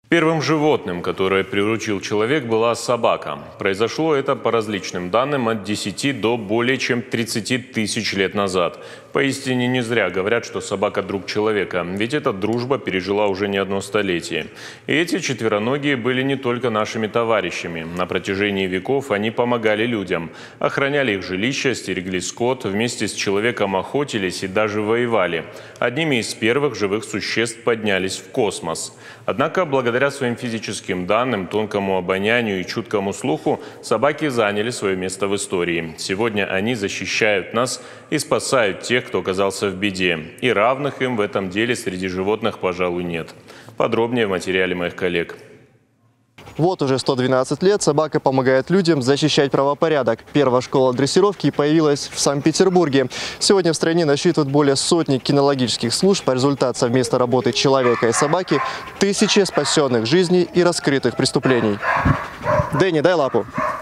Первым животным, которое приручил человек, была собака. Произошло это, по различным данным, от 10 до более чем 30 тысяч лет назад. Поистине не зря говорят, что собака – друг человека, ведь эта дружба пережила уже не одно столетие. И эти четвероногие были не только нашими товарищами. На протяжении веков они помогали людям, охраняли их жилища, стерегли скот, вместе с человеком охотились и даже воевали. Одними из первых живых существ поднялись в космос. Однако, благодаря своим физическим данным, тонкому обонянию и чуткому слуху, собаки заняли свое место в истории. Сегодня они защищают нас и спасают тех, кто оказался в беде. И равных им в этом деле среди животных, пожалуй, нет. Подробнее в материале моих коллег. Вот уже 112 лет собака помогает людям защищать правопорядок. Первая школа дрессировки появилась в Санкт-Петербурге. Сегодня в стране насчитывают более сотни кинологических служб. Результат совместной работы человека и собаки – тысячи спасенных жизней и раскрытых преступлений. Дэнни, дай лапу.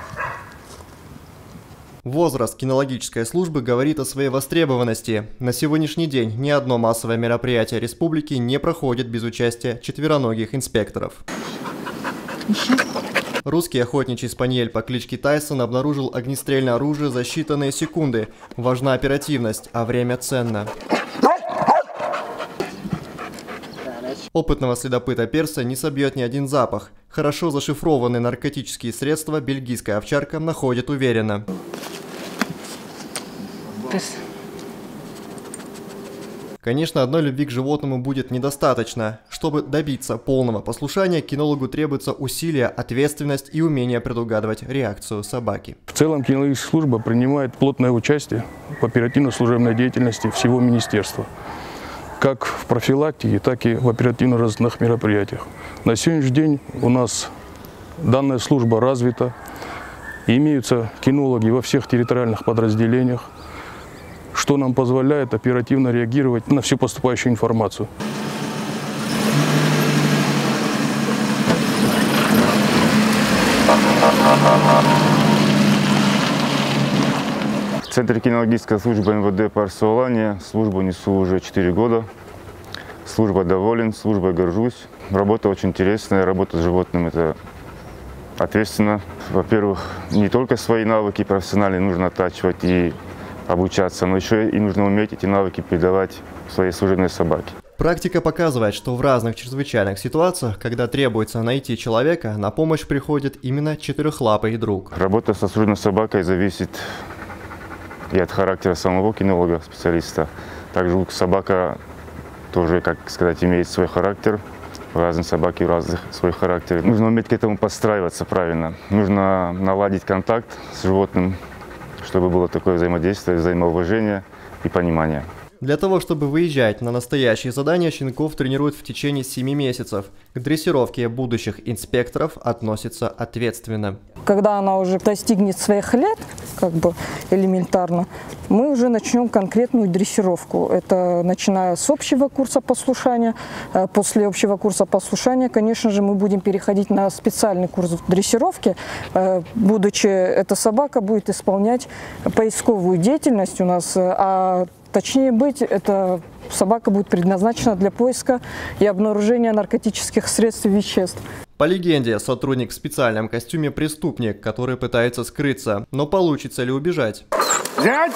Возраст кинологической службы говорит о своей востребованности. На сегодняшний день ни одно массовое мероприятие республики не проходит без участия четвероногих инспекторов. Русский охотничий спаниель по кличке Тайсон обнаружил огнестрельное оружие за считанные секунды. Важна оперативность, а время ценно. Опытного следопыта перса не собьет ни один запах. Хорошо зашифрованные наркотические средства бельгийская овчарка находит уверенно. Конечно, одной любви к животному будет недостаточно. Чтобы добиться полного послушания, кинологу требуется усилия, ответственность и умение предугадывать реакцию собаки. В целом кинологическая служба принимает плотное участие в оперативно-служебной деятельности всего министерства. Как в профилактике, так и в оперативно-розыскных мероприятиях. На сегодняшний день у нас данная служба развита. Имеются кинологи во всех территориальных подразделениях, что нам позволяет оперативно реагировать на всю поступающую информацию. В Центре кинологической службы МВД по Арсалане службу несу уже 4 года. Служба доволен, службой горжусь. Работа очень интересная, работа с животным – это ответственно. Во-первых, не только свои навыки профессиональные нужно оттачивать и обучаться, но еще и нужно уметь эти навыки передавать своей служебной собаке. Практика показывает, что в разных чрезвычайных ситуациях, когда требуется найти человека, на помощь приходит именно четырехлапый друг. Работа со служебной собакой зависит и от характера самого кинолога, специалиста. Также собака тоже, как сказать, имеет свой характер. Разные собаки у разных свой характер. Нужно уметь к этому подстраиваться правильно. Нужно наладить контакт с животным, чтобы было такое взаимодействие, взаимоуважение и понимание. Для того, чтобы выезжать на настоящие задания, щенков тренируют в течение 7 месяцев. К дрессировке будущих инспекторов относятся ответственно. Когда она уже достигнет своих лет, как бы элементарно, мы уже начнем конкретную дрессировку. Это начиная с общего курса послушания. После общего курса послушания, конечно же, мы будем переходить на специальный курс дрессировки. Будучи эта собака будет исполнять поисковую деятельность у нас, точнее быть, эта собака будет предназначена для поиска и обнаружения наркотических средств и веществ. По легенде, сотрудник в специальном костюме преступник, который пытается скрыться. Но получится ли убежать? Взять!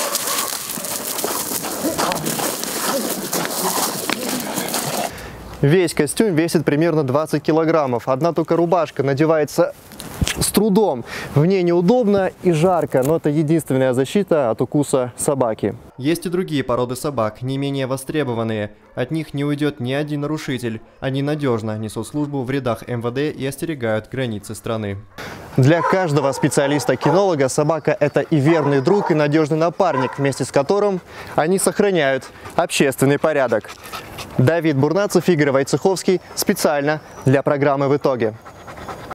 Весь костюм весит примерно 20 килограммов. Одна только рубашка надевается с трудом. В ней неудобно и жарко, но это единственная защита от укуса собаки. Есть и другие породы собак, не менее востребованные. От них не уйдет ни один нарушитель. Они надежно несут службу в рядах МВД и остерегают границы страны. Для каждого специалиста-кинолога собака – это и верный друг, и надежный напарник, вместе с которым они сохраняют общественный порядок. Давид Бурнацев, Игорь Войцеховский. Специально для программы «В итоге».